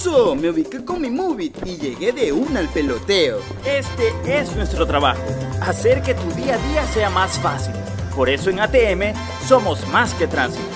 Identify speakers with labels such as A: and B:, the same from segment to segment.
A: eso! Me ubiqué con mi Moovit y llegué de una al peloteo.
B: Este es nuestro trabajo, hacer que tu día a día sea más fácil. Por eso en ATM somos más que tránsito.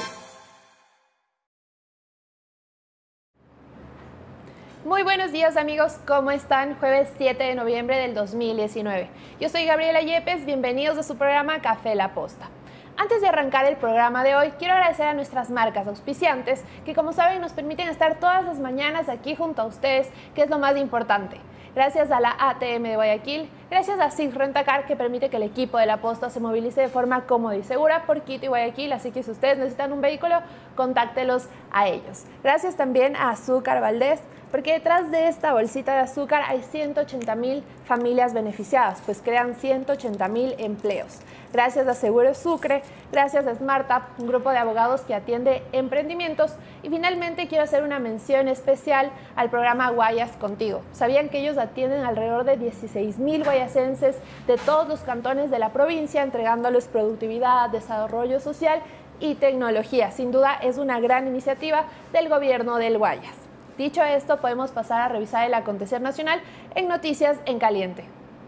C: Muy buenos días amigos, ¿cómo están? Jueves 7 de noviembre del 2019. Yo soy Gabriela Yepes, bienvenidos a su programa Café La Posta. Antes de arrancar el programa de hoy, quiero agradecer a nuestras marcas auspiciantes que, como saben, nos permiten estar todas las mañanas aquí junto a ustedes, que es lo más importante. Gracias a la ATM de Guayaquil, gracias a SIG Rentacar, que permite que el equipo de La Posta se movilice de forma cómoda y segura por Quito y Guayaquil, así que si ustedes necesitan un vehículo, contáctelos a ellos. Gracias también a Azúcar Valdés, porque detrás de esta bolsita de azúcar hay 180.000 familias beneficiadas, pues crean 180.000 empleos. Gracias a Seguro Sucre, gracias a SmartUp, un grupo de abogados que atiende emprendimientos. Y finalmente quiero hacer una mención especial al programa Guayas Contigo. ¿Sabían que ellos atienden alrededor de 16.000 guayasenses de todos los cantones de la provincia, entregándoles productividad, desarrollo social y tecnología? Sin duda es una gran iniciativa del gobierno del Guayas. Dicho esto, podemos pasar a revisar el acontecer nacional en Noticias en Caliente.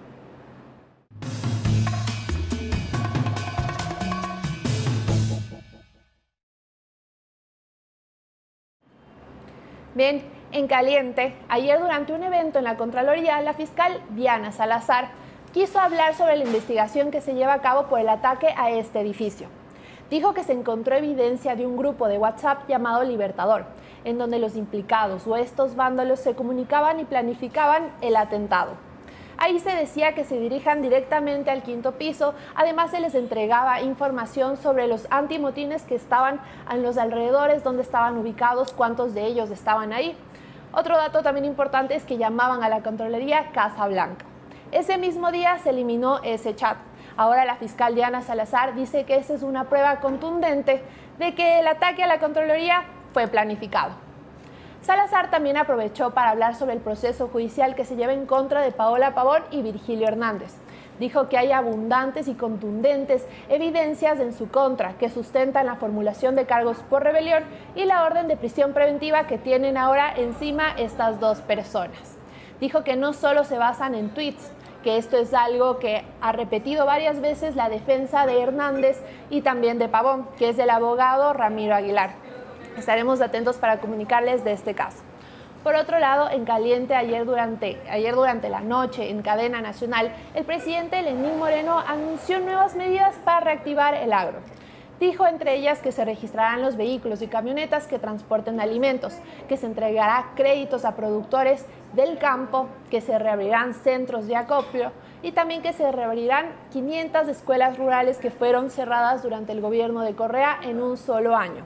C: Bien, en Caliente, ayer durante un evento en la Contraloría, la fiscal Diana Salazar quiso hablar sobre la investigación que se lleva a cabo por el ataque a este edificio. Dijo que se encontró evidencia de un grupo de WhatsApp llamado Libertador, en donde los implicados o estos vándalos se comunicaban y planificaban el atentado. Ahí se decía que se dirijan directamente al quinto piso, además se les entregaba información sobre los antimotines que estaban en los alrededores, dónde estaban ubicados, cuántos de ellos estaban ahí. Otro dato también importante es que llamaban a la Contraloría Casa Blanca. Ese mismo día se eliminó ese chat. Ahora la fiscal Diana Salazar dice que esa es una prueba contundente de que el ataque a la Contraloría fue planificado. Salazar también aprovechó para hablar sobre el proceso judicial que se lleva en contra de Paola Pavón y Virgilio Hernández. Dijo que hay abundantes y contundentes evidencias en su contra que sustentan la formulación de cargos por rebelión y la orden de prisión preventiva que tienen ahora encima estas dos personas. Dijo que no solo se basan en tweets, que esto es algo que ha repetido varias veces la defensa de Hernández y también de Pavón, que es el abogado Ramiro Aguilar. Estaremos atentos para comunicarles de este caso. Por otro lado, en Caliente, ayer durante la noche, en cadena nacional, el presidente Lenín Moreno anunció nuevas medidas para reactivar el agro. Dijo entre ellas que se registrarán los vehículos y camionetas que transporten alimentos, que se entregará créditos a productores del campo, que se reabrirán centros de acopio y también que se reabrirán 500 escuelas rurales que fueron cerradas durante el gobierno de Correa en un solo año.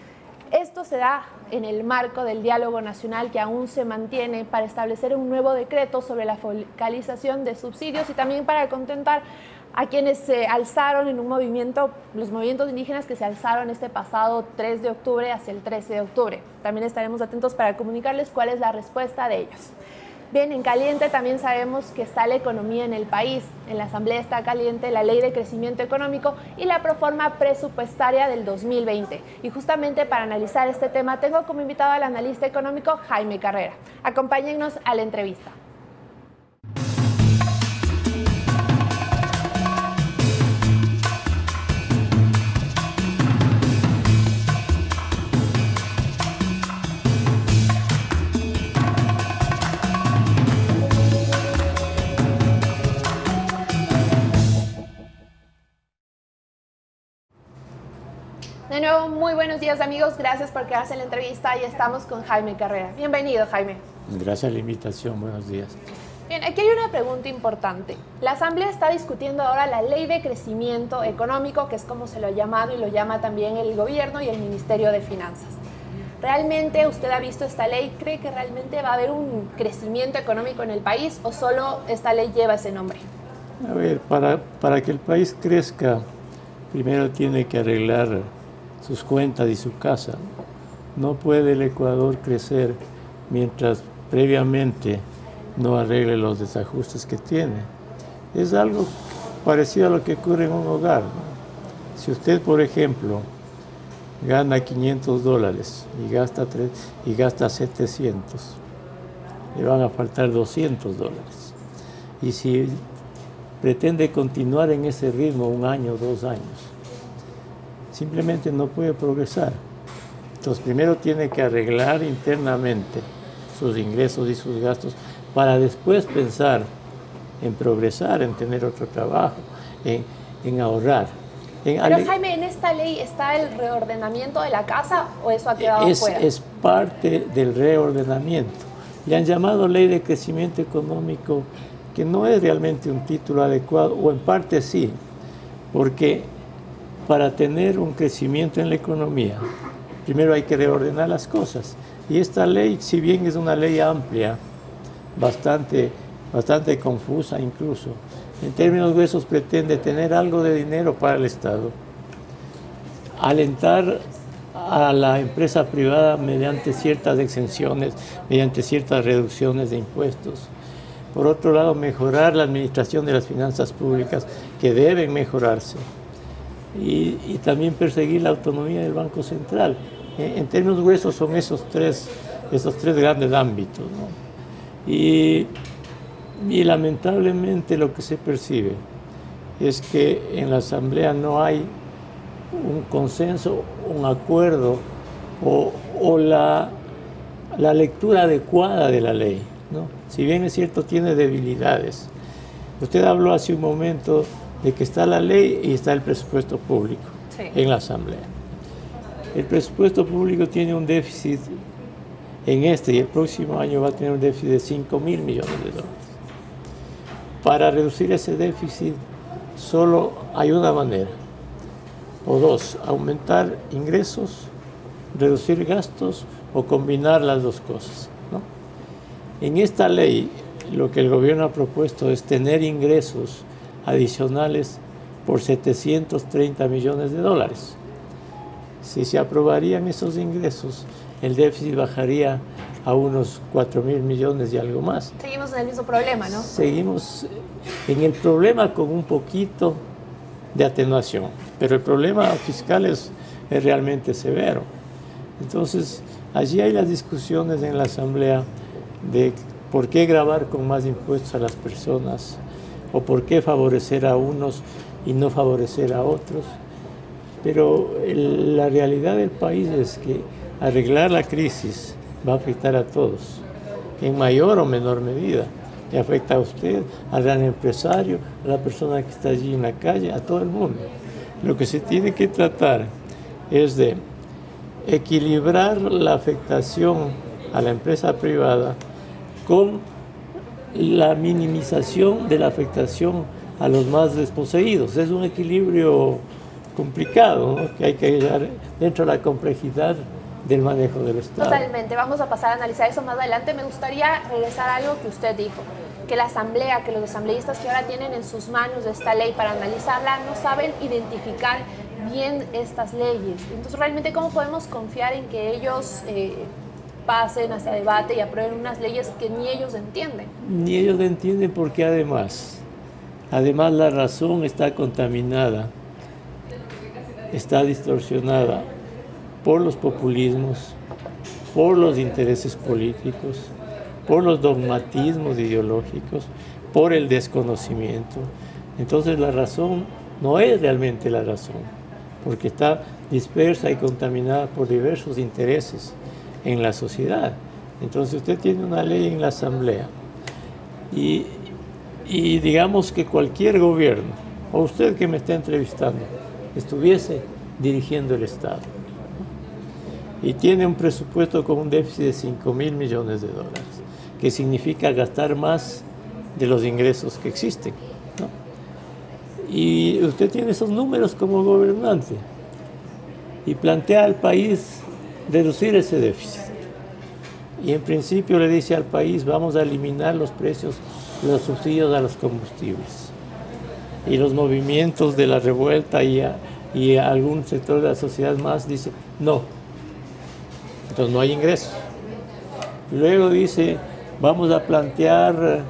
C: Esto se da en el marco del diálogo nacional que aún se mantiene para establecer un nuevo decreto sobre la focalización de subsidios y también para contentar a quienes se alzaron en un movimiento, los movimientos indígenas que se alzaron este pasado 3 de octubre hacia el 13 de octubre. También estaremos atentos para comunicarles cuál es la respuesta de ellos. Bien, en Caliente también sabemos que está la economía en el país. En la Asamblea está caliente la Ley de Crecimiento Económico y la Proforma Presupuestaria del 2020. Y justamente para analizar este tema tengo como invitado al analista económico Jaime Carrera. Acompáñennos a la entrevista. De nuevo, muy buenos días amigos, gracias por quedarse en la entrevista y estamos con Jaime Carrera. Bienvenido, Jaime.
D: Gracias a la invitación, buenos días.
C: Bien, aquí hay una pregunta importante. La Asamblea está discutiendo ahora la Ley de Crecimiento Económico, que es como se lo ha llamado y lo llama también el gobierno y el Ministerio de Finanzas. ¿Realmente usted ha visto esta ley? ¿Cree que realmente va a haber un crecimiento económico en el país o solo esta ley lleva ese nombre?
D: A ver, para que el país crezca, primero tiene que arreglar sus cuentas y su casa. No puede el Ecuador crecer mientras previamente no arregle los desajustes que tiene. Es algo parecido a lo que ocurre en un hogar, ¿no? Si usted, por ejemplo, gana $500 y gasta 700, le van a faltar $200. Y si pretende continuar en ese ritmo 1 año, 2 años, simplemente no puede progresar. Entonces primero tiene que arreglar internamente sus ingresos y sus gastos para después pensar en progresar, en tener otro trabajo, en ahorrar.
C: Pero Jaime, ¿en esta ley está el reordenamiento de la casa o eso ha quedado fuera?
D: Es parte del reordenamiento. Le han llamado ley de crecimiento económico, que no es realmente un título adecuado, o en parte sí, porque para tener un crecimiento en la economía, primero hay que reordenar las cosas. Y esta ley, si bien es una ley amplia, bastante confusa incluso, en términos gruesos pretende tener algo de dinero para el Estado, alentar a la empresa privada mediante ciertas exenciones, mediante ciertas reducciones de impuestos. Por otro lado, mejorar la administración de las finanzas públicas, que deben mejorarse, y también perseguir la autonomía del Banco Central. En términos gruesos son esos tres grandes ámbitos, ¿no? Y lamentablemente lo que se percibe es que en la Asamblea no hay un consenso, un acuerdo o la lectura adecuada de la ley, ¿no? Si bien es cierto, tiene debilidades. Usted habló hace un momento de que está la ley y está el presupuesto público, sí, en la Asamblea. El presupuesto público tiene un déficit en este y el próximo año va a tener un déficit de $5.000 millones. Para reducir ese déficit solo hay una manera, o dos: aumentar ingresos, reducir gastos o combinar las dos cosas, ¿no? En esta ley lo que el gobierno ha propuesto es tener ingresos adicionales por $730 millones. Si se aprobarían esos ingresos, el déficit bajaría a unos 4.000 millones y algo más.
C: Seguimos en el mismo problema, ¿no?
D: Seguimos en el problema con un poquito de atenuación, pero el problema fiscal es realmente severo. Entonces, allí hay las discusiones en la Asamblea de por qué gravar con más impuestos a las personas o por qué favorecer a unos y no favorecer a otros. Pero la realidad del país es que arreglar la crisis va a afectar a todos, en mayor o menor medida. Le afecta a usted, al gran empresario, a la persona que está allí en la calle, a todo el mundo. Lo que se tiene que tratar es de equilibrar la afectación a la empresa privada con la minimización de la afectación a los más desposeídos. Es un equilibrio complicado, ¿no?, que hay que llegar dentro de la complejidad del manejo del Estado.
C: Totalmente. Vamos a pasar a analizar eso más adelante. Me gustaría regresar a algo que usted dijo, que la Asamblea, que los asambleístas que ahora tienen en sus manos esta ley para analizarla, no saben identificar bien estas leyes. Entonces, realmente, ¿cómo podemos confiar en que ellos pasen hacia debate y aprueben unas leyes que ni ellos entienden?
D: Ni ellos entienden, porque además la razón está contaminada, está distorsionada por los populismos, por los intereses políticos, por los dogmatismos ideológicos, por el desconocimiento. Entonces la razón no es realmente la razón, porque está dispersa y contaminada por diversos intereses en la sociedad. Entonces usted tiene una ley en la Asamblea y digamos que cualquier gobierno, o usted que me está entrevistando, estuviese dirigiendo el Estado y tiene un presupuesto con un déficit de $5.000 millones, que significa gastar más de los ingresos que existen, ¿no? Y usted tiene esos números como gobernante y plantea al país reducir ese déficit. Y en principio le dice al país: vamos a eliminar los precios, los subsidios a los combustibles. Y los movimientos de la revuelta y algún sector de la sociedad más dice: no. Entonces no hay ingresos. Luego dice: vamos a plantear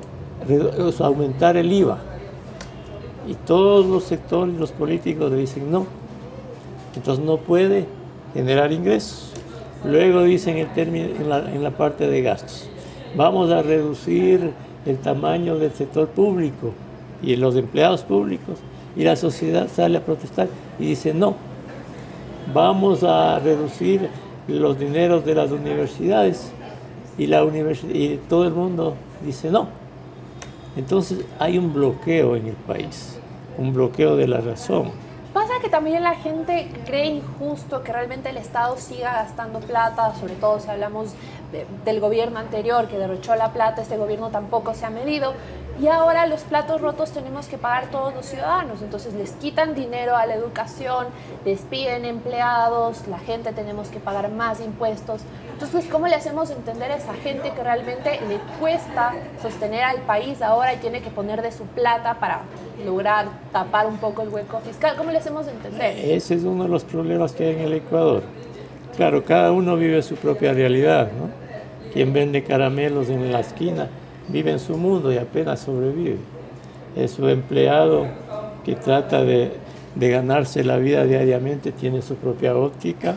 D: aumentar el IVA. Y todos los sectores, los políticos le dicen: no. Entonces no puede generar ingresos. Luego dicen en la parte de gastos, vamos a reducir el tamaño del sector público y los empleados públicos, y la sociedad sale a protestar y dice no, vamos a reducir los dineros de las universidades, y todo el mundo dice no. Entonces hay un bloqueo en el país, un bloqueo de la razón.
C: Pasa que también la gente cree injusto que realmente el Estado siga gastando plata, sobre todo si hablamos del gobierno anterior que derrochó la plata, este gobierno tampoco se ha medido, y ahora los platos rotos tenemos que pagar todos los ciudadanos, entonces les quitan dinero a la educación, despiden empleados, la gente tenemos que pagar más impuestos. Entonces, ¿cómo le hacemos entender a esa gente que realmente le cuesta sostener al país ahora y tiene que poner de su plata para lograr tapar un poco el hueco fiscal? ¿Cómo le hacemos entender?
D: Ese es uno de los problemas que hay en el Ecuador. Claro, cada uno vive su propia realidad, ¿no? Quien vende caramelos en la esquina vive en su mundo y apenas sobrevive. Es su empleado que trata de ganarse la vida diariamente, tiene su propia óptica.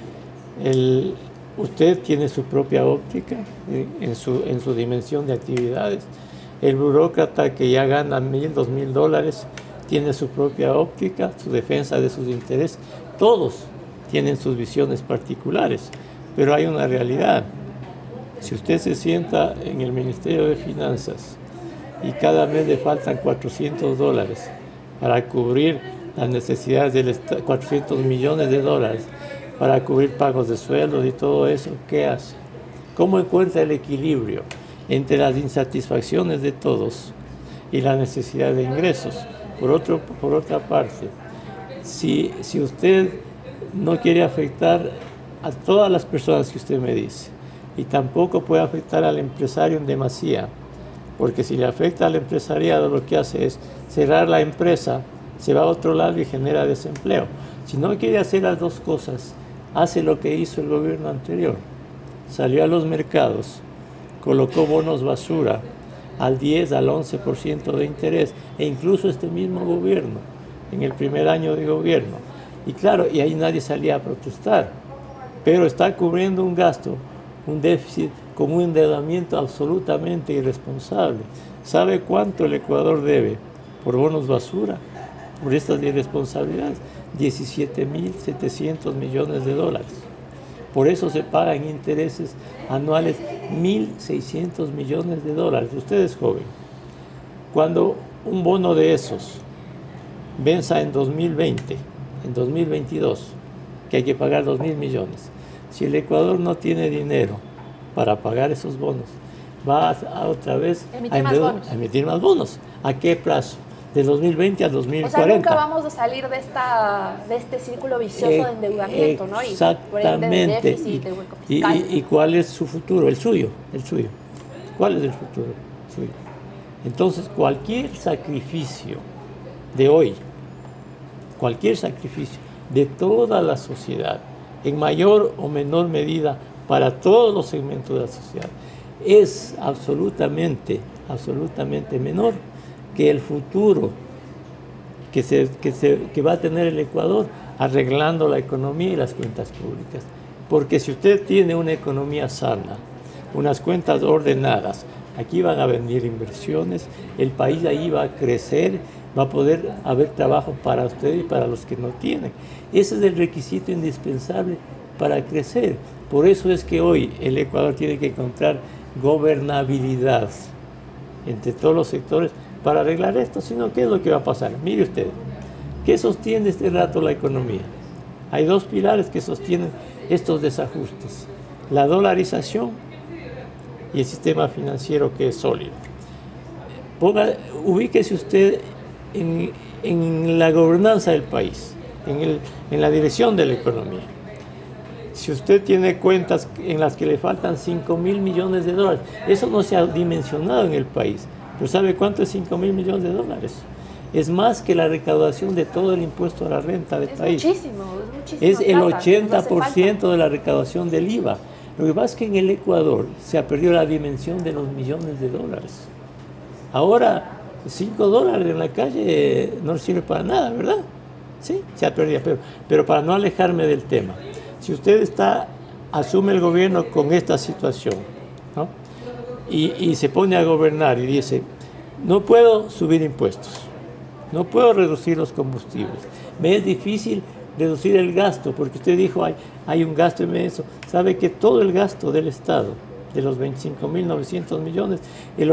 D: Usted tiene su propia óptica en su dimensión de actividades. El burócrata que ya gana $1,000, $2,000 tiene su propia óptica, su defensa de sus intereses. Todos tienen sus visiones particulares, pero hay una realidad. Si usted se sienta en el Ministerio de Finanzas y cada mes le faltan $400 para cubrir las necesidades del Estado, $400 millones para cubrir pagos de sueldos y todo eso, ¿qué hace? ¿Cómo encuentra el equilibrio entre las insatisfacciones de todos y la necesidad de ingresos? Por otra parte, si usted no quiere afectar a todas las personas que usted me dice, y tampoco puede afectar al empresario en demasía, porque si le afecta al empresariado lo que hace es cerrar la empresa, se va a otro lado y genera desempleo. Si no quiere hacer las dos cosas, hace lo que hizo el gobierno anterior. Salió a los mercados, colocó bonos basura al 10, al 11% de interés, e incluso este mismo gobierno, en el primer año de gobierno. Y claro, y ahí nadie salía a protestar, pero está cubriendo un gasto, un déficit con un endeudamiento absolutamente irresponsable. ¿Sabe cuánto el Ecuador debe por bonos basura, por estas irresponsabilidades? $17.700 millones. Por eso se pagan intereses anuales $1.600 millones. Usted es joven. Cuando un bono de esos venza en 2020, en 2022, que hay que pagar 2.000 millones, si el Ecuador no tiene dinero para pagar esos bonos, va a otra vez a emitir más bonos. ¿A qué plazo? De 2020 a 2040.
C: O sea, nunca vamos a salir de este círculo vicioso de endeudamiento, ¿no?
D: Exactamente.
C: Y por ende de déficit, de hueco fiscal.
D: ¿Y cuál es su futuro? El suyo. ¿Cuál es el futuro suyo? Entonces, cualquier sacrificio de hoy, cualquier sacrificio de toda la sociedad, en mayor o menor medida para todos los segmentos de la sociedad, es absolutamente menor que el futuro que va a tener el Ecuador arreglando la economía y las cuentas públicas. Porque si usted tiene una economía sana, unas cuentas ordenadas, aquí van a venir inversiones, el país ahí va a crecer, va a poder haber trabajo para usted y para los que no tienen. Ese es el requisito indispensable para crecer. Por eso es que hoy el Ecuador tiene que encontrar gobernabilidad entre todos los sectores para arreglar esto. Si no, ¿qué es lo que va a pasar? Mire usted, ¿qué sostiene este rato la economía? Hay dos pilares que sostienen estos desajustes: la dolarización y el sistema financiero, que es sólido. Ubíquese usted en la gobernanza del país, en la dirección de la economía. Si usted tiene cuentas en las que le faltan $5.000 millones, eso no se ha dimensionado en el país. Pero ¿sabe cuánto es $5.000 millones? Es más que la recaudación de todo el impuesto a la renta del país.
C: Es muchísimo
D: Es el
C: plata,
D: 80% de la recaudación del IVA. Lo que pasa es que en el Ecuador se ha perdido la dimensión de los millones de dólares. Ahora, $5 en la calle no sirve para nada, ¿verdad? Sí, se ha perdido. Pero para no alejarme del tema, Si usted asume el gobierno con esta situación, ¿no? y se pone a gobernar y dice, no puedo subir impuestos, no puedo reducir los combustibles, me es difícil reducir el gasto, porque usted dijo, hay un gasto inmenso. Sabe que todo el gasto del Estado, de los 25.900 millones, el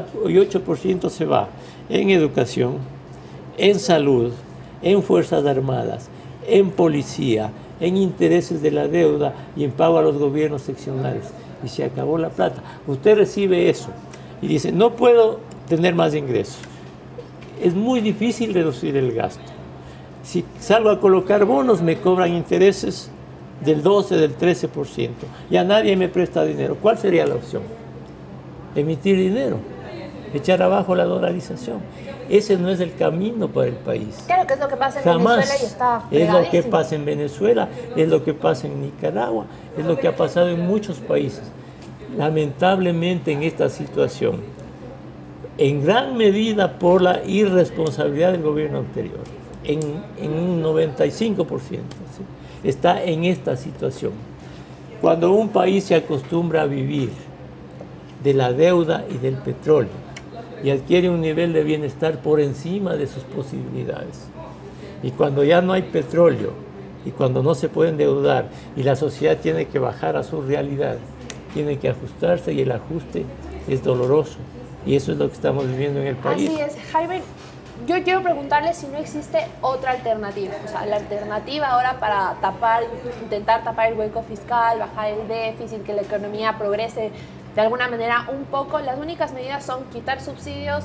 D: 88% se va en educación, en salud, en Fuerzas Armadas, en policía, en intereses de la deuda y en pago a los gobiernos seccionales. Y se acabó la plata. Usted recibe eso y dice, no puedo tener más ingresos. Es muy difícil reducir el gasto. Si salgo a colocar bonos, me cobran intereses del 12, del 13%. Ya nadie me presta dinero. ¿Cuál sería la opción? Emitir dinero, echar abajo la dolarización. Ese no es el camino para el país.
C: Claro que es lo que pasa en
D: Jamás.
C: Venezuela y está
D: Es lo que
C: fregadísimo.
D: pasa en Venezuela, es lo que pasa en Nicaragua, es lo que ha pasado en muchos países. Lamentablemente en esta situación, en gran medida por la irresponsabilidad del gobierno anterior, en un 95%, ¿sí? Está en esta situación. Cuando un país se acostumbra a vivir de la deuda y del petróleo y adquiere un nivel de bienestar por encima de sus posibilidades, y cuando ya no hay petróleo y cuando no se puede endeudar y la sociedad tiene que bajar a su realidad, tiene que ajustarse, y el ajuste es doloroso, y eso es lo que estamos viviendo en el país.
C: Así es, Jaime. Yo quiero preguntarle si no existe otra alternativa, o sea, la alternativa ahora para intentar tapar el hueco fiscal, bajar el déficit, que la economía progrese de alguna manera un poco. Las únicas medidas son quitar subsidios,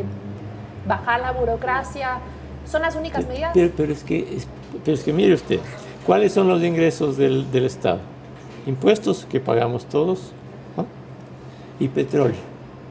C: bajar la burocracia, ¿son las únicas medidas?
D: Pero es que mire usted, ¿cuáles son los ingresos del Estado? Impuestos que pagamos todos, ¿no? Y petróleo.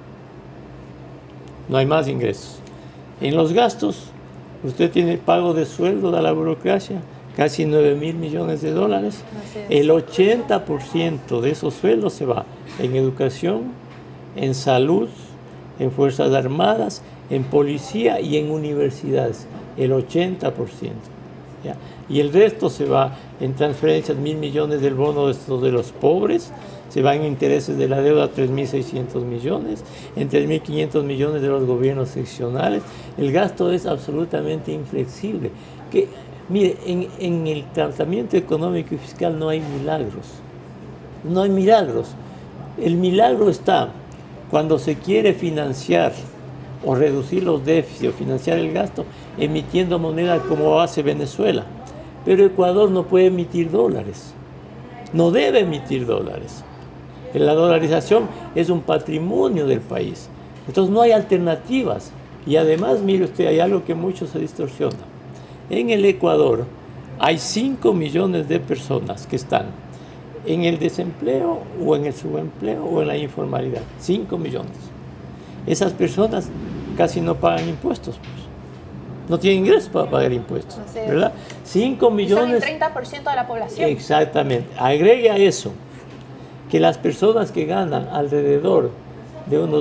D: No hay más ingresos. En los gastos, usted tiene pago de sueldo de la burocracia, casi 9.000 millones de dólares. El 80% de esos sueldos se va en educación, en salud, en Fuerzas Armadas, en policía y en universidades. El 80%. ¿Ya? Y el resto se va en transferencias, 1.000 millones del bono de los pobres, se van en intereses de la deuda, 3.600 millones, en 3.500 millones de los gobiernos seccionales. El gasto es absolutamente inflexible. Mire, en el tratamiento económico y fiscal no hay milagros. No hay milagros. El milagro está cuando se quiere financiar o reducir los déficits o financiar el gasto emitiendo moneda como hace Venezuela. Pero Ecuador no puede emitir dólares. No debe emitir dólares. La dolarización es un patrimonio del país. Entonces no hay alternativas. Y además, mire usted, hay algo que mucho se distorsiona. En el Ecuador hay 5 millones de personas que están en el desempleo o en el subempleo o en la informalidad. 5 millones. Esas personas casi no pagan impuestos, pues. No tienen ingresos para pagar impuestos, ¿verdad? 5 millones.
C: Son el 30% de la población.
D: Exactamente. Agregue a eso que las personas que ganan alrededor de unos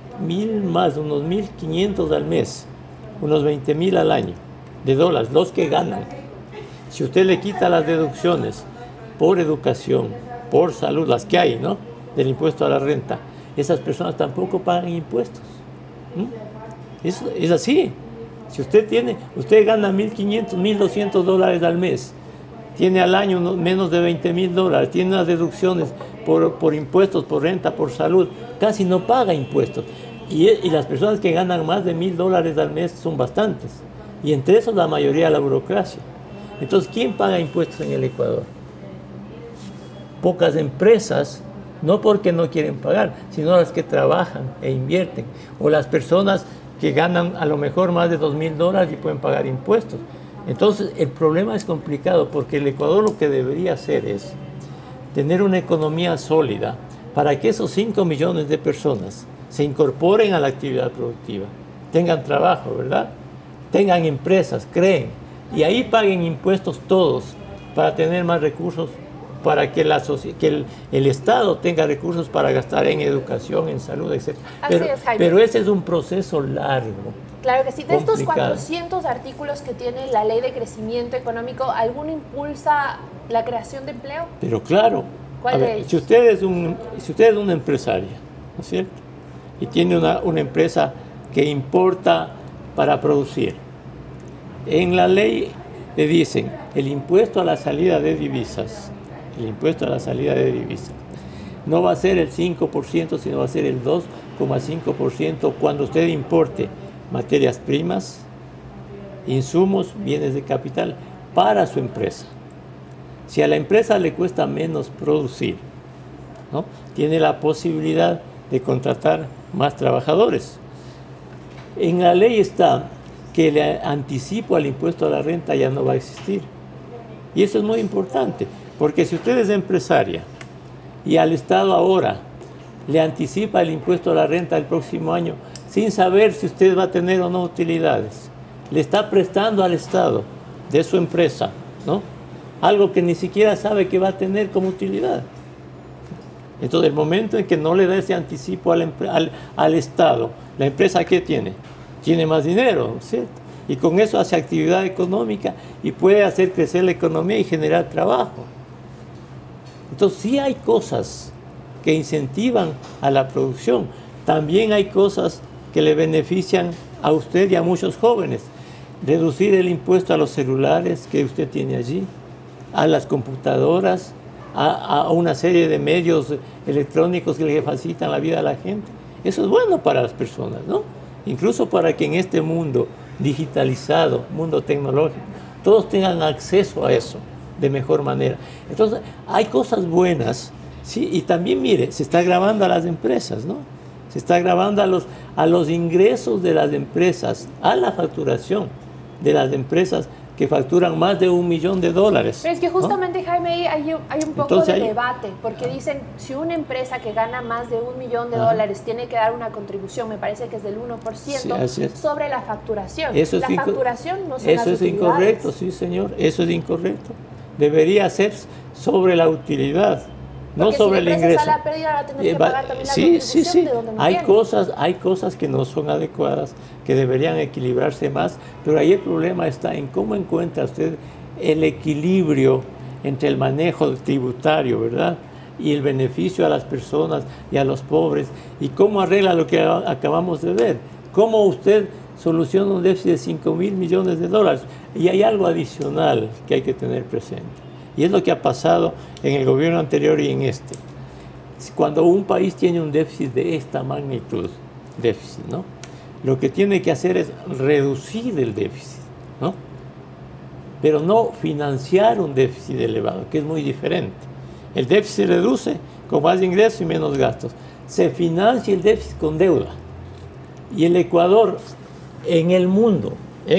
D: 1.500 al mes, unos 20.000 al año de dólares, los que ganan, si usted le quita las deducciones por educación, por salud, las que hay, ¿no?, del impuesto a la renta, esas personas tampoco pagan impuestos. Es así. Si usted gana 1.500, 1.200 dólares al mes, tiene al año menos de 20.000 dólares, tiene unas deducciones por impuestos, por renta, por salud, casi no paga impuestos. Y las personas que ganan más de 1.000 dólares al mes son bastantes. Y entre esos la mayoría de la burocracia. Entonces, ¿quién paga impuestos en el Ecuador? Pocas empresas, no porque no quieren pagar, sino las que trabajan e invierten. O las personas que ganan a lo mejor más de 2.000 dólares y pueden pagar impuestos. Entonces, el problema es complicado porque el Ecuador lo que debería hacer es tener una economía sólida para que esos 5 millones de personas se incorporen a la actividad productiva, tengan trabajo, ¿verdad? Tengan empresas, creen, y ahí paguen impuestos todos para tener más recursos, para que el Estado tenga recursos para gastar en educación, en salud, etc. Pero ese es un proceso largo.
C: Claro que sí. De estos
D: complicada.
C: 400 artículos que tiene la Ley de Crecimiento Económico, ¿alguno impulsa la creación de empleo?
D: Pero claro,
C: ¿Cuál
D: a
C: de
D: ver,
C: ellos?
D: si usted es una empresaria, ¿no es cierto? Y tiene una empresa que importa para producir. En la ley le dicen el impuesto a la salida de divisas, no va a ser el 5%, sino va a ser el 2,5% cuando usted importe materias primas, insumos, bienes de capital para su empresa. Si a la empresa le cuesta menos producir, ¿no?, tiene la posibilidad de contratar más trabajadores. En la ley está que el anticipo al impuesto a la renta ya no va a existir. Y eso es muy importante, porque si usted es empresaria y al Estado ahora le anticipa el impuesto a la renta del próximo año, sin saber si usted va a tener o no utilidades, le está prestando al Estado de su empresa, ¿no?, algo que ni siquiera sabe que va a tener como utilidad. Entonces, el momento en que no le da ese anticipo al Estado, ¿la empresa qué tiene? Tiene más dinero, ¿cierto? Y con eso hace actividad económica y puede hacer crecer la economía y generar trabajo. Entonces, sí hay cosas que incentivan a la producción. También hay cosas que le benefician a usted y a muchos jóvenes. Reducir el impuesto a los celulares que usted tiene allí, a las computadoras, a una serie de medios electrónicos que le facilitan la vida a la gente. Eso es bueno para las personas, ¿no? Incluso para que en este mundo digitalizado, mundo tecnológico, todos tengan acceso a eso de mejor manera. Entonces, hay cosas buenas, ¿sí? Y también, mire, se está grabando a las empresas, ¿no? Se está grabando a los ingresos de las empresas, a la facturación de las empresas que facturan más de $1 millón.
C: Pero es que justamente,
D: ¿no?
C: Jaime, hay un poco
D: Entonces,
C: de debate, porque dicen, si una empresa que gana más de $1 millón tiene que dar una contribución, me parece que es del 1%, sí, sobre la facturación.
D: Eso
C: la facturación no son
D: Eso es incorrecto, sí, señor, eso es incorrecto. Debería ser sobre la utilidad, no sobre el ingreso.
C: Si la empresa sale a pérdida, va a tener que pagar también la contribución de donde no tiene.
D: Hay cosas que no son adecuadas, que deberían equilibrarse más, pero ahí el problema está en cómo encuentra usted el equilibrio entre el manejo tributario, ¿verdad?, y el beneficio a las personas y a los pobres, y cómo arregla lo que acabamos de ver, cómo usted soluciona un déficit de $5.000 millones. Y hay algo adicional que hay que tener presente, y es lo que ha pasado en el gobierno anterior y en este. Cuando un país tiene un déficit de esta magnitud, ¿no?, lo que tiene que hacer es reducir el déficit, ¿no?, pero no financiar un déficit elevado, que es muy diferente. El déficit se reduce con más ingresos y menos gastos. Se financia el déficit con deuda. Y el Ecuador en el mundo,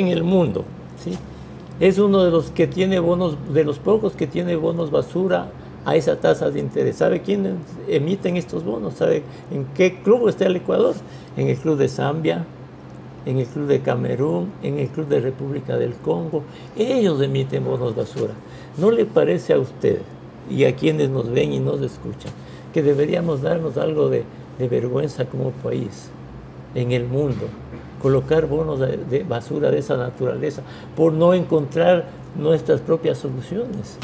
D: ¿sí?, es uno de los que tiene bonos, de los pocos que tiene bonos basura a esa tasa de interés. ¿Sabe quiénes emiten estos bonos? ¿Sabe en qué club está el Ecuador? En el club de Zambia, en el club de Camerún, en el club de República del Congo. Ellos emiten bonos basura. ¿No le parece a usted y a quienes nos ven y nos escuchan que deberíamos darnos algo de vergüenza como país en el mundo? Colocar bonos de basura de esa naturaleza por no encontrar nuestras propias soluciones.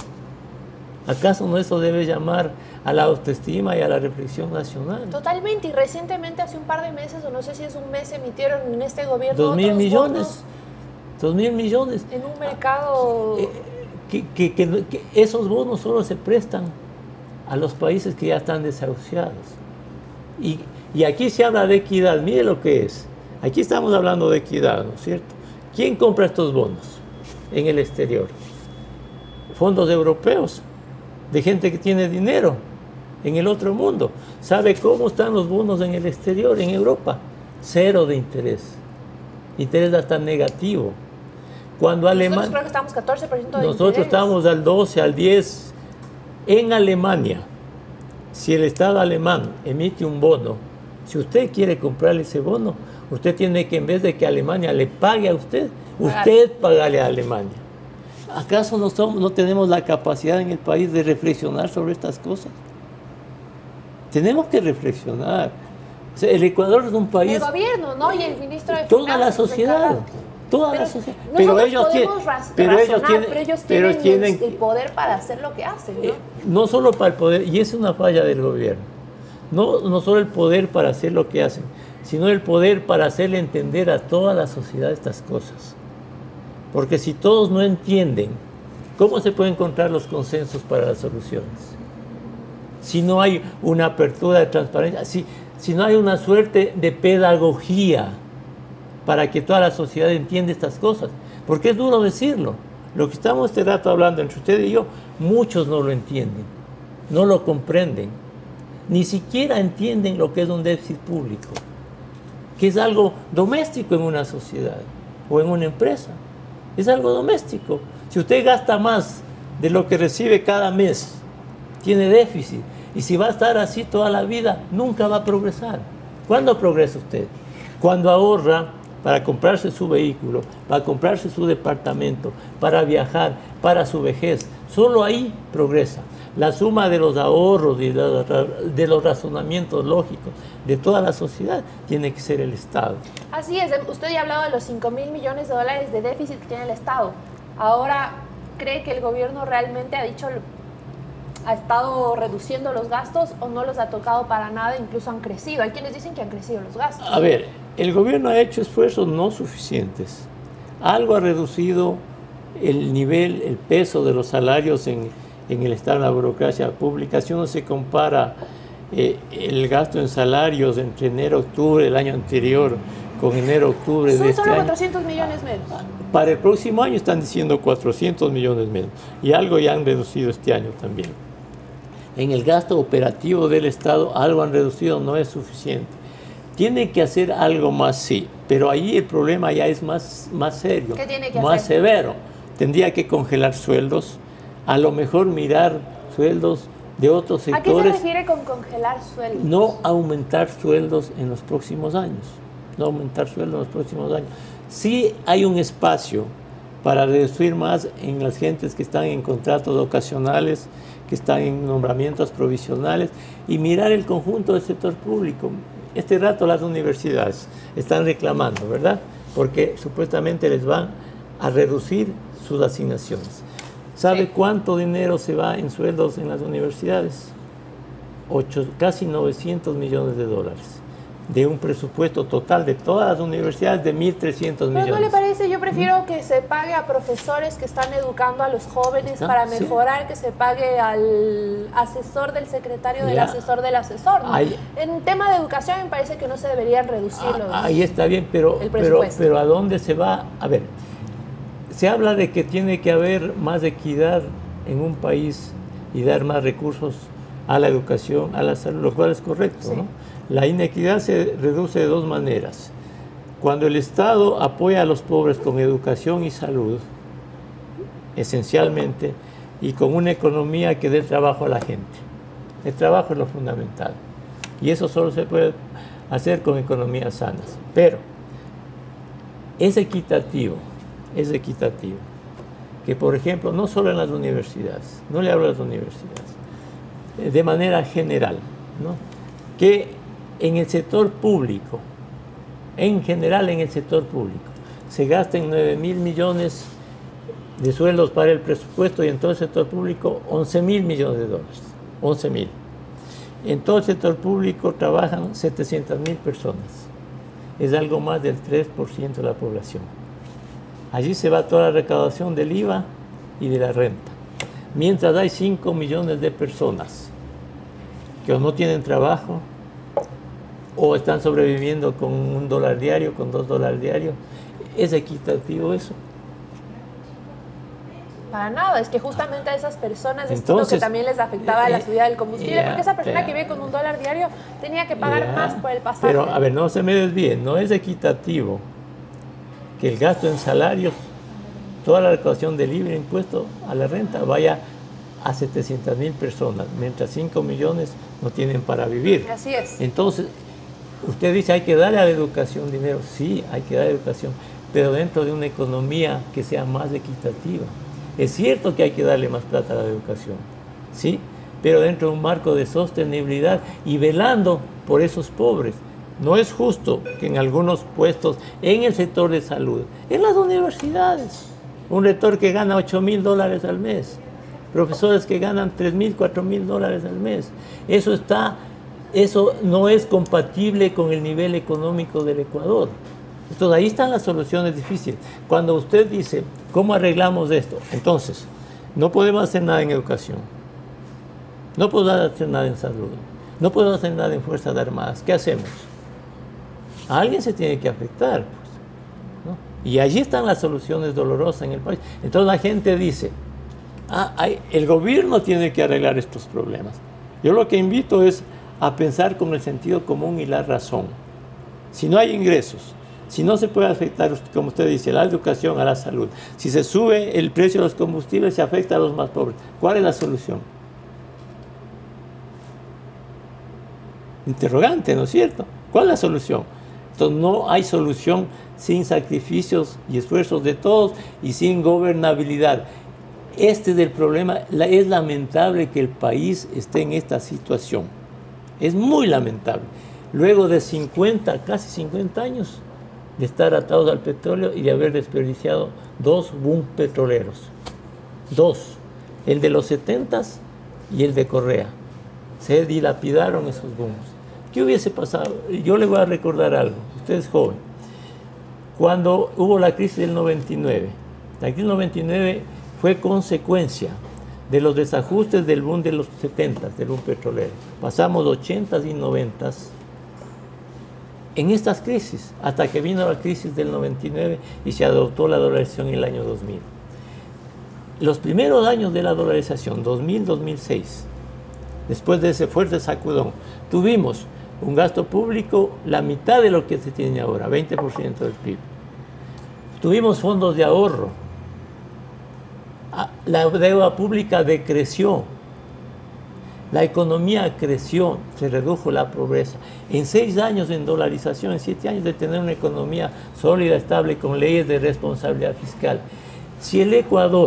D: ¿Acaso no eso debe llamar a la autoestima y a la reflexión nacional?
C: Totalmente, y recientemente, hace un par de meses, o no sé si es un mes, emitieron en este gobierno
D: 2.000 millones. 2.000 millones.
C: En un mercado...
D: Que esos bonos solo se prestan a los países que ya están desahuciados. Y aquí se habla de equidad, mire lo que es. Aquí estamos hablando de equidad, ¿no es cierto? ¿Quién compra estos bonos en el exterior? Fondos europeos, de gente que tiene dinero en el otro mundo. ¿Sabe cómo están los bonos en el exterior, en Europa? Cero de interés. Interés hasta negativo. Cuando
C: Nosotros creo que estamos 14% de interés.
D: Nosotros estamos al 12, al 10. En Alemania, si el Estado alemán emite un bono, si usted quiere comprarle ese bono, usted tiene que, en vez de que Alemania le pague a usted, usted pagarle a Alemania. ¿Acaso no tenemos la capacidad en el país de reflexionar sobre estas cosas? Tenemos que reflexionar, O sea, el Ecuador es un país...
C: El gobierno, ¿no? Y el ministro de
D: toda la
C: Finanzas
D: sociedad. Toda
C: pero
D: la sociedad.
C: Pero ellos tienen el poder para hacer lo que hacen, ¿no?
D: No solo para el poder, y es una falla del gobierno. No solo el poder para hacer lo que hacen, sino el poder para hacerle entender a toda la sociedad estas cosas. Porque si todos no entienden, ¿cómo se pueden encontrar los consensos para las soluciones? Si no hay una apertura de transparencia, si no hay una suerte de pedagogía para que toda la sociedad entienda estas cosas. Porque es duro decirlo. Lo que estamos este rato hablando entre usted y yo, muchos no lo entienden, no lo comprenden. Ni siquiera entienden lo que es un déficit público, que es algo doméstico en una sociedad o en una empresa. Es algo doméstico. Si usted gasta más de lo que recibe cada mes, tiene déficit. Y si va a estar así toda la vida, nunca va a progresar. ¿Cuándo progresa usted? Cuando ahorra para comprarse su vehículo, para comprarse su departamento, para viajar, para su vejez. Solo ahí progresa. La suma de los ahorros y de los razonamientos lógicos de toda la sociedad tiene que ser el Estado.
C: Así es. Usted ya ha hablado de los 5.000 millones de dólares de déficit que tiene el Estado. Ahora, ¿cree que el gobierno realmente ha estado reduciendo los gastos o no los ha tocado para nada? Incluso han crecido. Hay quienes dicen que han crecido los gastos.
D: A ver, el gobierno ha hecho esfuerzos no suficientes. Algo ha reducido el nivel, el peso de los salarios en el Estado, en la burocracia pública. Si uno se compara el gasto en salarios entre enero-octubre del año anterior con enero-octubre de este año. Son solo
C: 400 millones menos.
D: Para el próximo año están diciendo 400 millones menos. Y algo ya han reducido este año también. En el gasto operativo del Estado algo han reducido, no es suficiente. Tiene que hacer algo más, sí, pero ahí el problema ya es más serio,
C: ¿qué tiene que
D: más
C: hacer?
D: severo. Tendría que congelar sueldos, a lo mejor mirar sueldos de otros sectores.
C: ¿A qué se refiere con congelar sueldos?
D: No aumentar sueldos en los próximos años. No aumentar sueldos en los próximos años. Sí hay un espacio para reducir más en las gentes que están en contratos ocasionales, que están en nombramientos provisionales, y mirar el conjunto del sector público. Este rato las universidades están reclamando, ¿verdad? Porque supuestamente les van a reducir sus asignaciones. ¿Sabe cuánto dinero se va en sueldos en las universidades? Casi 900 millones de dólares. De un presupuesto total de todas las universidades de 1.300 millones.
C: ¿No le parece? Yo prefiero que se pague a profesores que están educando a los jóvenes para mejorar, sí, que se pague al asesor del secretario del asesor del asesor, ¿no? En tema de educación me parece que no se deberían reducir los...
D: Ahí está bien, pero ¿a dónde se va? A ver, se habla de que tiene que haber más equidad en un país y dar más recursos a la educación, a la salud, lo cual es correcto, sí, ¿no? La inequidad se reduce de dos maneras. Cuando el Estado apoya a los pobres con educación y salud, esencialmente, y con una economía que dé trabajo a la gente. El trabajo es lo fundamental. Y eso solo se puede hacer con economías sanas. Pero es equitativo, que, por ejemplo, no solo en las universidades, no le hablo de las universidades, de manera general, ¿no? Que en el sector público, en general en el sector público, se gasten 9.000 millones de sueldos para el presupuesto, y en todo el sector público 11.000 millones de dólares. 11.000. En todo el sector público trabajan 700.000 personas. Es algo más del 3% de la población. Allí se va toda la recaudación del IVA y de la renta. Mientras hay 5 millones de personas que o no tienen trabajo, o están sobreviviendo con $1 diario, con $2 diarios. ¿Es equitativo eso?
C: Para nada, es que justamente a esas personas es lo que también les afectaba la subida del combustible, porque esa persona que vive con $1 diario tenía que pagar más por el pasaje.
D: Pero, a ver, no se me desvíen, no es equitativo que el gasto en salarios, toda la recaudación del libre impuesto a la renta vaya a 700.000 personas, mientras 5 millones no tienen para vivir.
C: Así es.
D: Entonces, usted dice, hay que darle a la educación dinero. Sí, hay que dar educación, pero dentro de una economía que sea más equitativa. Es cierto que hay que darle más plata a la educación, sí, pero dentro de un marco de sostenibilidad y velando por esos pobres, No es justo que en algunos puestos, en el sector de salud, en las universidades, un rector que gana $8.000 al mes, profesores que ganan $3.000, $4.000 al mes, eso no es compatible con el nivel económico del Ecuador. Entonces ahí están las soluciones difíciles. Cuando usted dice, ¿cómo arreglamos esto? Entonces, no podemos hacer nada en educación, no podemos hacer nada en salud, no podemos hacer nada en Fuerzas Armadas. ¿Qué hacemos? A alguien se tiene que afectar, pues, ¿no? Y allí están las soluciones dolorosas en el país. Entonces la gente dice, el gobierno tiene que arreglar estos problemas. Yo lo que invito es a pensar con el sentido común y la razón. Si no hay ingresos, si no se puede afectar, como usted dice, a la educación, a la salud, si se sube el precio de los combustibles, se afecta a los más pobres. ¿Cuál es la solución? Interrogante, ¿no es cierto? ¿Cuál es la solución? Entonces no hay solución sin sacrificios y esfuerzos de todos y sin gobernabilidad. Este es el problema. Es lamentable que el país esté en esta situación. Es muy lamentable. Luego de casi 50 años de estar atados al petróleo y de haber desperdiciado 2 booms petroleros. 2. El de los 70s y el de Correa. Se dilapidaron esos booms. ¿Qué hubiese pasado? Yo le voy a recordar algo. Usted es joven. Cuando hubo la crisis del 99, la crisis del 99 fue consecuencia de los desajustes del boom de los 70s, del boom petrolero. Pasamos 80s y 90s en estas crisis, hasta que vino la crisis del 99 y se adoptó la dolarización en el año 2000. Los primeros años de la dolarización, 2000-2006, después de ese fuerte sacudón, tuvimos un gasto público la mitad de lo que se tiene ahora, 20% del PIB. Tuvimos fondos de ahorro. La deuda pública decreció. La economía creció, se redujo la pobreza. En 6 años en dolarización, en 7 años de tener una economía sólida, estable, con leyes de responsabilidad fiscal. Si el Ecuador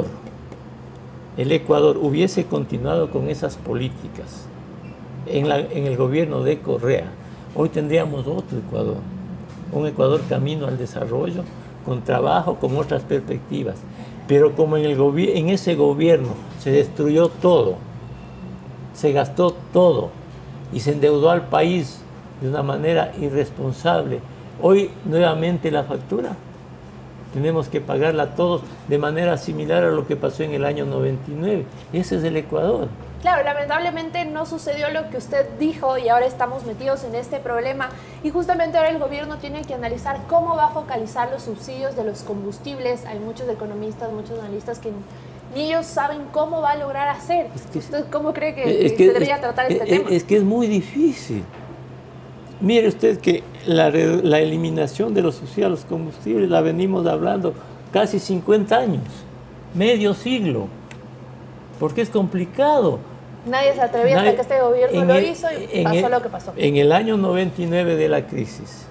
D: hubiese continuado con esas políticas en el gobierno de Correa, hoy tendríamos otro Ecuador, un Ecuador camino al desarrollo, con trabajo, con otras perspectivas. Pero como en ese gobierno se destruyó todo, se gastó todo y se endeudó al país de una manera irresponsable, hoy nuevamente la factura tenemos que pagarla todos de manera similar a lo que pasó en el año 99. Ese es el Ecuador.
C: Claro, lamentablemente no sucedió lo que usted dijo y ahora estamos metidos en este problema y justamente ahora el gobierno tiene que analizar cómo va a focalizar los subsidios de los combustibles. Hay muchos economistas, muchos analistas que ni ellos saben cómo va a lograr hacer. ¿Usted cómo cree que se debería tratar este tema?
D: Es que es muy difícil. Mire usted que la eliminación de los subsidios a los combustibles la venimos hablando casi 50 años, medio siglo, porque es complicado.
C: Nadie se atrevía hasta que este gobierno lo hizo y pasó lo que pasó.
D: En el año 99 de la crisis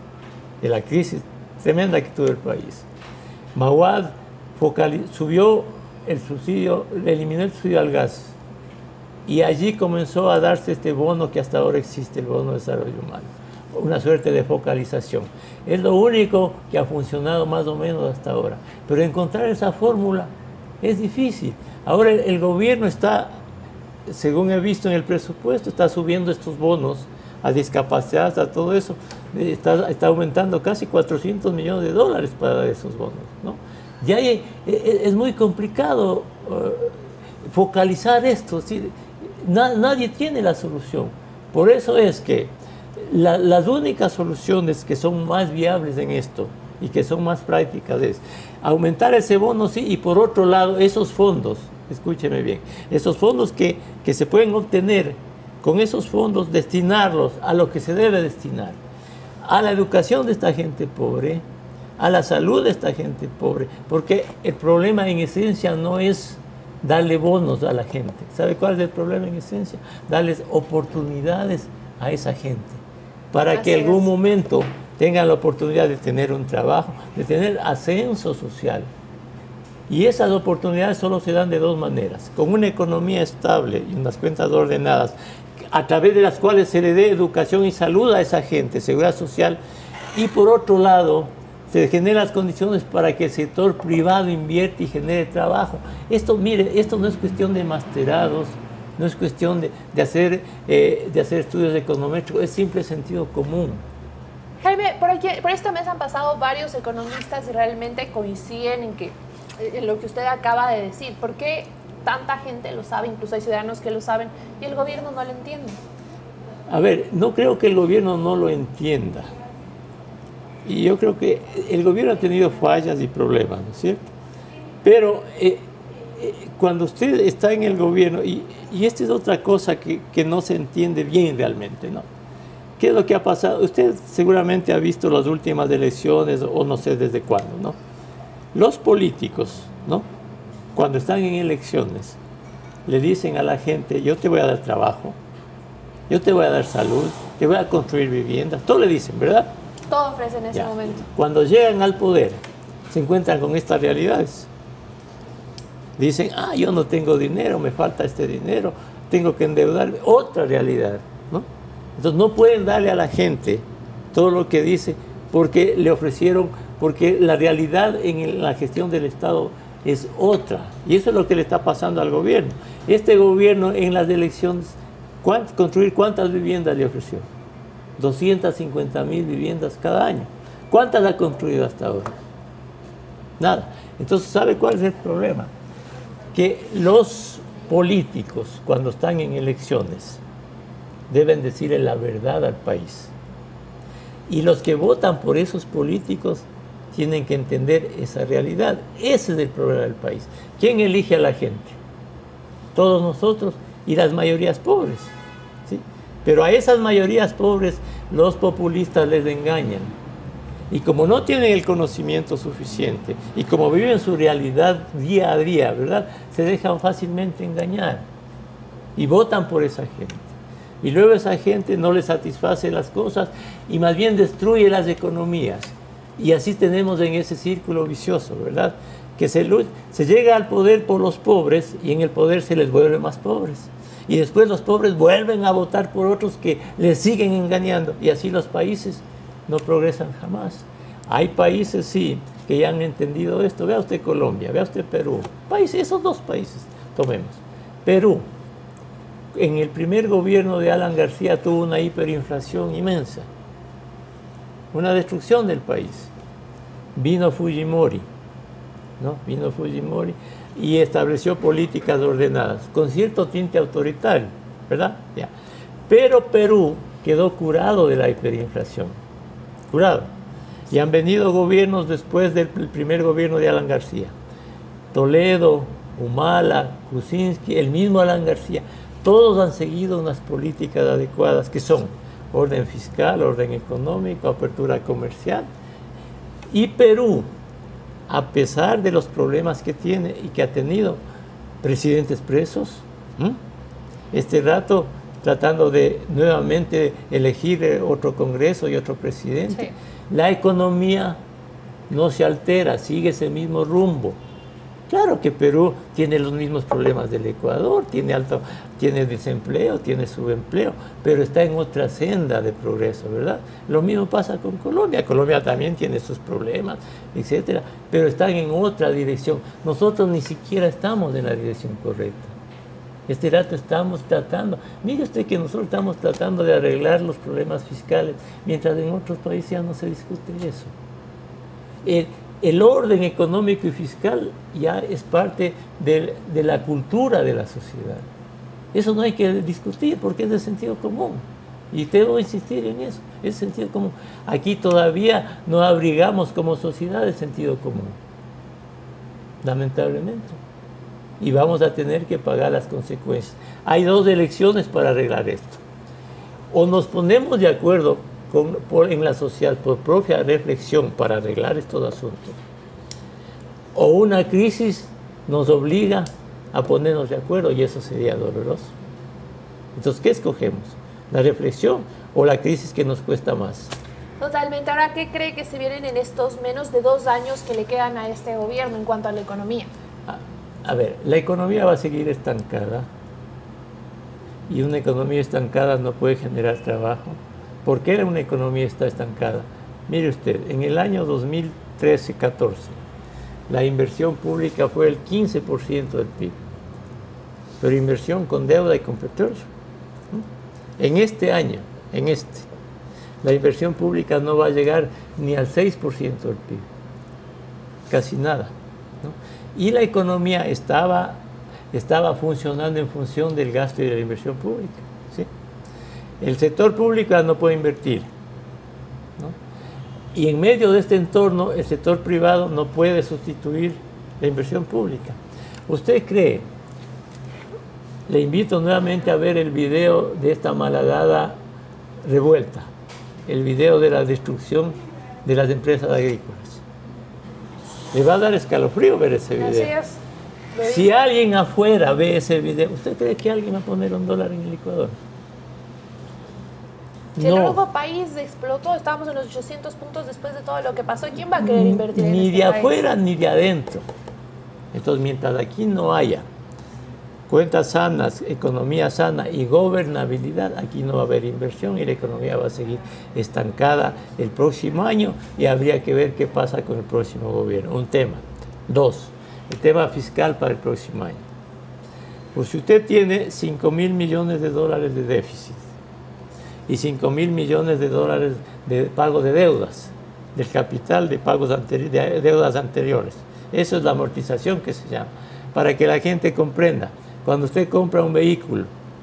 D: tremenda que tuvo el país, Mauad subió el subsidio, eliminó el subsidio al gas y allí comenzó a darse este bono que hasta ahora existe, el bono de desarrollo humano. Una suerte de focalización. Es lo único que ha funcionado más o menos hasta ahora. Pero encontrar esa fórmula es difícil. Ahora el gobierno está, según he visto en el presupuesto, está subiendo estos bonos a discapacidad, a todo eso. Está aumentando casi $400 millones para dar esos bonos, ¿no? Ya es muy complicado focalizar esto. ¿Sí? Nadie tiene la solución. Por eso es que las únicas soluciones que son más viables en esto y que son más prácticas es aumentar ese bono, sí, y por otro lado esos fondos, escúcheme bien, esos fondos que se pueden obtener, con esos fondos destinarlos a lo que se debe destinar, a la educación de esta gente pobre, a la salud de esta gente pobre, porque el problema en esencia no es darle bonos a la gente. ¿Sabe cuál es el problema en esencia? Darles oportunidades a esa gente, para que en algún momento tengan la oportunidad de tener un trabajo, de tener ascenso social. Y esas oportunidades solo se dan de 2 maneras: con una economía estable y unas cuentas ordenadas, a través de las cuales se le dé educación y salud a esa gente, seguridad social, y por otro lado, se generan las condiciones para que el sector privado invierte y genere trabajo. Esto, mire, esto no es cuestión de masterados, no es cuestión de hacer estudios econométricos, es simple sentido común.
C: Jaime, por esta mesa han pasado varios economistas y realmente coinciden en lo que usted acaba de decir. ¿Por qué tanta gente lo sabe, incluso hay ciudadanos que lo saben, y el gobierno no lo entiende?
D: A ver, no creo que el gobierno no lo entienda. Y yo creo que el gobierno ha tenido fallas y problemas, ¿no es cierto? Pero cuando usted está en el gobierno, y esta es otra cosa que no se entiende bien realmente, ¿no? ¿Qué es lo que ha pasado? Usted seguramente ha visto las últimas elecciones, o no sé desde cuándo, ¿no? Los políticos, ¿no? Cuando están en elecciones, le dicen a la gente, yo te voy a dar trabajo, yo te voy a dar salud, te voy a construir viviendas, todo le dicen, ¿verdad?
C: Todo ofrece en ese momento.
D: Cuando llegan al poder, se encuentran con estas realidades. Dicen, yo no tengo dinero, me falta este dinero, tengo que endeudarme. Otra realidad, ¿no? Entonces no pueden darle a la gente todo lo que dice porque le ofrecieron, porque la realidad en la gestión del Estado es otra. Y eso es lo que le está pasando al gobierno. Este gobierno en las elecciones, construir ¿cuántas viviendas le ofreció? 250.000 viviendas cada año. ¿Cuántas ha construido hasta ahora? Nada. Entonces, ¿sabe cuál es el problema? Que los políticos, cuando están en elecciones, deben decirle la verdad al país. Y los que votan por esos políticos tienen que entender esa realidad. Ese es el problema del país. ¿Quién elige a la gente? Todos nosotros y las mayorías pobres, ¿sí? Pero a esas mayorías pobres los populistas les engañan. Y como no tienen el conocimiento suficiente y como viven su realidad día a día, ¿verdad? Se dejan fácilmente engañar y votan por esa gente. Y luego esa gente no les satisface las cosas y más bien destruye las economías. Y así tenemos en ese círculo vicioso, ¿verdad? Que se llega al poder por los pobres y en el poder se les vuelve más pobres. Y después los pobres vuelven a votar por otros que les siguen engañando. Y así los países no progresan jamás. Hay países, sí, que ya han entendido esto. Vea usted Colombia, vea usted Perú. Esos dos países, tomemos. Perú, en el primer gobierno de Alan García tuvo una hiperinflación inmensa. Una destrucción del país. Vino Fujimori, ¿no? Vino Fujimori y estableció políticas ordenadas, con cierto tinte autoritario, ¿verdad? Ya. Pero Perú quedó curado de la hiperinflación, curado. Y han venido gobiernos después del primer gobierno de Alan García. Toledo, Humala, Kuczynski, el mismo Alan García. Todos han seguido unas políticas adecuadas que son orden fiscal, orden económico, apertura comercial. Y Perú, a pesar de los problemas que tiene y que ha tenido, presidentes presos, este rato tratando de nuevamente elegir otro Congreso y otro presidente, sí. La economía no se altera, sigue ese mismo rumbo. Claro que Perú tiene los mismos problemas del Ecuador, tiene desempleo, tiene subempleo, pero está en otra senda de progreso, ¿verdad? Lo mismo pasa con Colombia. Colombia también tiene sus problemas, etcétera, pero están en otra dirección. Nosotros ni siquiera estamos en la dirección correcta. Este rato estamos tratando, mire usted que nosotros estamos tratando de arreglar los problemas fiscales, mientras en otros países ya no se discute eso. El orden económico y fiscal ya es parte de la cultura de la sociedad. Eso no hay que discutir porque es de sentido común. Y debo insistir en eso, es sentido común. Aquí todavía no abrigamos como sociedad el sentido común, lamentablemente. Y vamos a tener que pagar las consecuencias. Hay dos elecciones para arreglar esto. O nos ponemos de acuerdo en la sociedad por propia reflexión para arreglar estos asuntos, o una crisis nos obliga a ponernos de acuerdo y eso sería doloroso. Entonces, ¿qué escogemos? ¿La reflexión o la crisis que nos cuesta más?
C: Totalmente. Ahora, ¿qué cree que se vienen en estos menos de 2 años que le quedan a este gobierno en cuanto a la economía?
D: A ver, la economía va a seguir estancada. y una economía estancada no puede generar trabajo. ¿Por qué una economía está estancada? Mire usted, en el año 2013-14, la inversión pública fue el 15% del PIB, pero inversión con deuda y con petróleo. En este año, la inversión pública no va a llegar ni al 6% del PIB, casi nada, ¿no? Y la economía estaba funcionando en función del gasto y de la inversión pública, ¿sí? El sector público ya no puede invertir, ¿no? Y en medio de este entorno, el sector privado no puede sustituir la inversión pública. ¿Usted cree? Le invito nuevamente a ver el video de esta malhadada revuelta, el video de la destrucción de las empresas agrícolas. Le va a dar escalofrío ver ese video.
C: Así es.
D: Si alguien afuera ve ese video, ¿usted cree que alguien va a poner $1 en el Ecuador?
C: Si el nuevo país explotó, estábamos en los 800 puntos después de todo lo que pasó, ¿quién va a querer invertir en
D: Ni
C: este
D: de
C: país?
D: afuera ni de adentro. Entonces, mientras aquí no haya cuentas sanas, economía sana y gobernabilidad, aquí no va a haber inversión y la economía va a seguir estancada el próximo año y habría que ver qué pasa con el próximo gobierno. Un tema. Dos, el tema fiscal para el próximo año. Pues si usted tiene $5.000 millones de déficit y $5.000 millones de pago de deudas, del capital de pagos de deudas anteriores, eso es la amortización que se llama, para que la gente comprenda. Cuando usted compra un vehículo,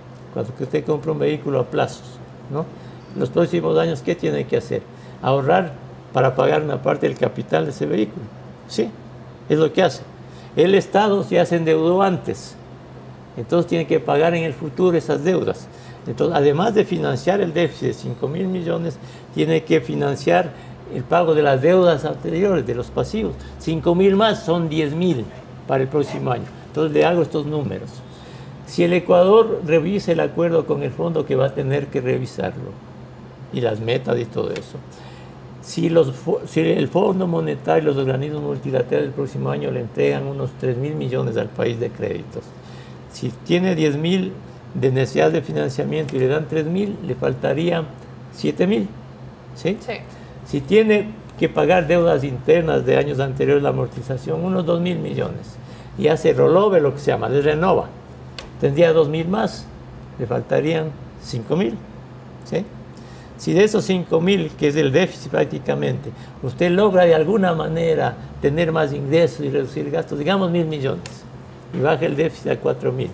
D: a plazos, ¿no? Los próximos años, ¿qué tiene que hacer? Ahorrar para pagar una parte del capital de ese vehículo. Sí, es lo que hace. El Estado ya se endeudó antes, entonces tiene que pagar en el futuro esas deudas. Entonces, además de financiar el déficit de $5.000 millones, tiene que financiar el pago de las deudas anteriores, de los pasivos. 5.000 más son 10.000 para el próximo año. Entonces le hago estos números. Si el Ecuador revisa el acuerdo con el fondo, que va a tener que revisarlo, y las metas y todo eso, si el Fondo Monetario y los organismos multilaterales el próximo año le entregan unos 3.000 millones al país de créditos, si tiene 10.000 de necesidad de financiamiento y le dan 3.000, le faltarían 7.000, ¿sí?
C: Sí.
D: Si tiene que pagar deudas internas de años anteriores, la amortización, unos 2.000 millones, y hace rollover, lo que se llama, le renova, tendría 2.000 más, le faltarían 5.000, ¿sí? Si de esos 5.000, que es el déficit prácticamente, usted logra de alguna manera tener más ingresos y reducir gastos, digamos 1.000 millones, y baja el déficit a 4.000,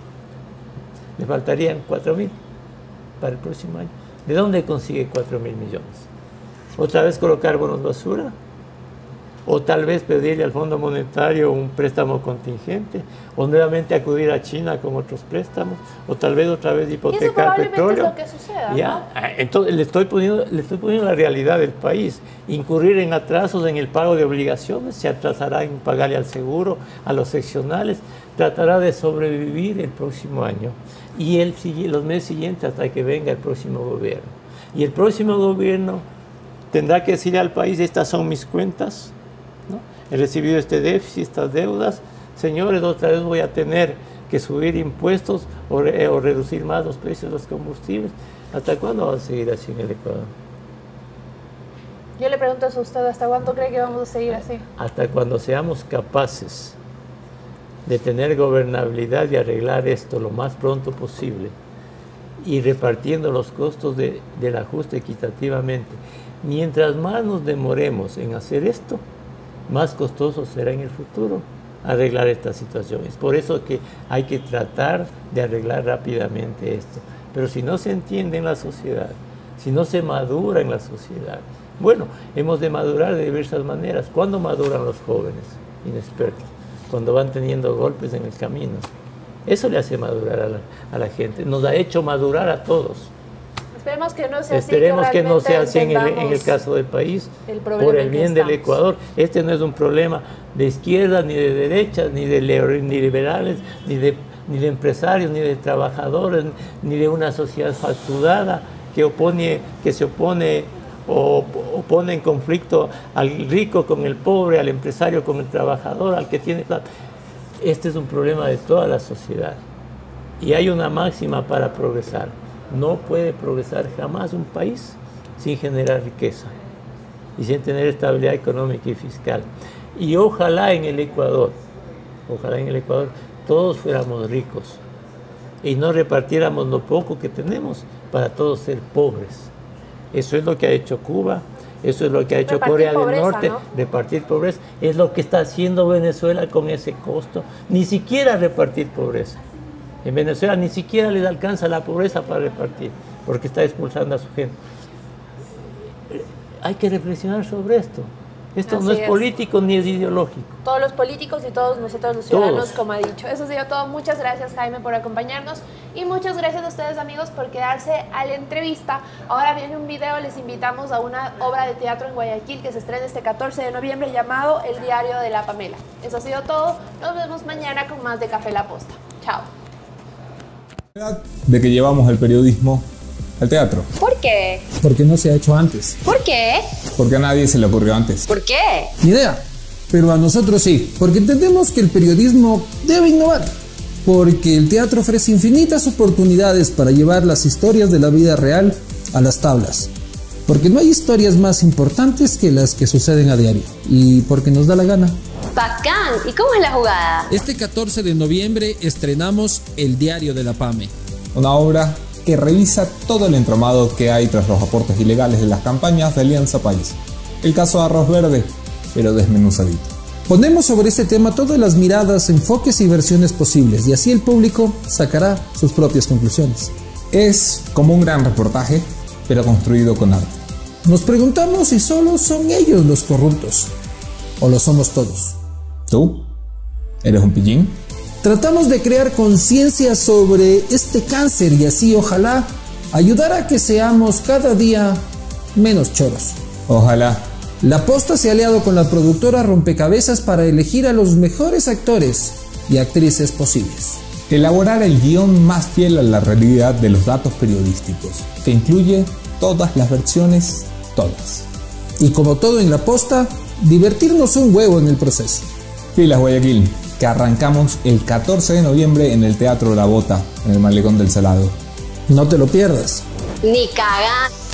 D: le faltarían 4.000 para el próximo año. ¿De dónde consigue 4.000 millones? ¿Otra vez colocar bonos basura? ¿O tal vez pedirle al Fondo Monetario un préstamo contingente? ¿O nuevamente acudir a China con otros préstamos? ¿O tal vez otra vez hipotecar petróleo?
C: Es lo que suceda,
D: ¿Ya?
C: ¿no?
D: Entonces le estoy poniendo la realidad del país. Incurrir en atrasos en el pago de obligaciones, se atrasará en pagarle al seguro, a los seccionales, tratará de sobrevivir el próximo año y los meses siguientes hasta que venga el próximo gobierno. Y el próximo gobierno tendrá que decirle al país: estas son mis cuentas, ¿no? He recibido este déficit, estas deudas. Señores, otra vez voy a tener que subir impuestos o reducir más los precios de los combustibles. ¿Hasta cuándo va a seguir así en el Ecuador?
C: Yo le pregunto eso a usted, ¿hasta cuándo cree que vamos a seguir así?
D: Hasta cuando seamos capaces de tener gobernabilidad y arreglar esto lo más pronto posible y repartiendo los costos del ajuste equitativamente. Mientras más nos demoremos en hacer esto, más costoso será en el futuro arreglar esta situación. Es por eso que hay que tratar de arreglar rápidamente esto. Pero si no se entiende en la sociedad, si no se madura en la sociedad, bueno, hemos de madurar de diversas maneras. ¿Cuándo maduran los jóvenes inexpertos? Cuando van teniendo golpes en el camino. Eso le hace madurar a la gente. Nos ha hecho madurar a todos.
C: Esperemos que no sea así.
D: Esperemos que no sea así en el caso del país, por el bien del Ecuador. Este no es un problema de izquierda, ni de derecha, ni de liberales, ni de empresarios, ni de trabajadores, ni de una sociedad fracturada que se opone o pone en conflicto al rico con el pobre, al empresario con el trabajador, al que tiene plata. Este es un problema de toda la sociedad. Y hay una máxima para progresar. No puede progresar jamás un país sin generar riqueza y sin tener estabilidad económica y fiscal. Y ojalá en el Ecuador, todos fuéramos ricos y no repartiéramos lo poco que tenemos para todos ser pobres. Eso es lo que ha hecho Cuba, eso es lo que ha hecho Corea del Norte, ¿no? Repartir pobreza. Es lo que está haciendo Venezuela con ese costo. Ni siquiera repartir pobreza. En Venezuela ni siquiera les alcanza la pobreza para repartir, porque está expulsando a su gente. Hay que reflexionar sobre esto. Esto así no es político ni es ideológico.
C: Todos los políticos y todos nosotros los ciudadanos, como ha dicho. Eso ha sido todo. Muchas gracias, Jaime, por acompañarnos. Y muchas gracias a ustedes, amigos, por quedarse a la entrevista. Ahora viene un video. Les invitamos a una obra de teatro en Guayaquil que se estrena este 14 de noviembre llamado El Diario de la Pamela. Eso ha sido todo. Nos vemos mañana con más de Café La Posta. Chao.
E: De que llevamos el periodismo al teatro.
F: ¿Por qué?
G: Porque no se ha hecho antes.
F: ¿Por qué?
E: Porque a nadie se le ocurrió antes.
F: ¿Por qué?
G: Ni idea. Pero a nosotros sí. Porque entendemos que el periodismo debe innovar. Porque el teatro ofrece infinitas oportunidades para llevar las historias de la vida real a las tablas. Porque no hay historias más importantes que las que suceden a diario. Y porque nos da la gana.
F: ¡Bacán! ¿Y cómo es la jugada?
G: Este 14 de noviembre estrenamos El Diario de la Pame.
E: Una obra que revisa todo el entramado que hay tras los aportes ilegales de las campañas de Alianza País. El caso de Arroz Verde, pero desmenuzadito.
G: Ponemos sobre este tema todas las miradas, enfoques y versiones posibles, y así el público sacará sus propias conclusiones.
E: Es como un gran reportaje, pero construido con arte.
G: Nos preguntamos si solo son ellos los corruptos, o lo somos todos.
E: ¿Tú? ¿Eres un pillín?
G: Tratamos de crear conciencia sobre este cáncer y así, ojalá, ayudar a que seamos cada día menos choros.
E: Ojalá.
G: La Posta se ha aliado con la productora Rompecabezas para elegir a los mejores actores y actrices posibles.
E: Elaborar el guión más fiel a la realidad de los datos periodísticos, que incluye todas las versiones, todas.
G: Y como todo en La Posta, divertirnos un huevo en el proceso.
E: Pilas Guayaquil, que arrancamos el 14 de noviembre en el Teatro La Bota, en el Malecón del Salado.
G: No te lo pierdas.
F: Ni cagando.